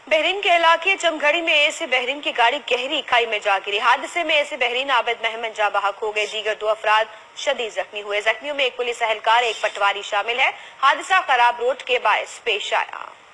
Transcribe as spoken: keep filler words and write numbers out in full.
Bahrain के इलाके चमघड़ी में एसी बहरीन की गाड़ी गहरी खाई में जा गिरी। हादसे में एसी बहरीन आबिद महमद जा बहक हो गए। दीगर दो अफराद शदीद जख्मी हुए। जख्मियों में एक पुलिस एहलकार, एक पटवारी शामिल है। हादसा खराब रोड के बायस पेश आया।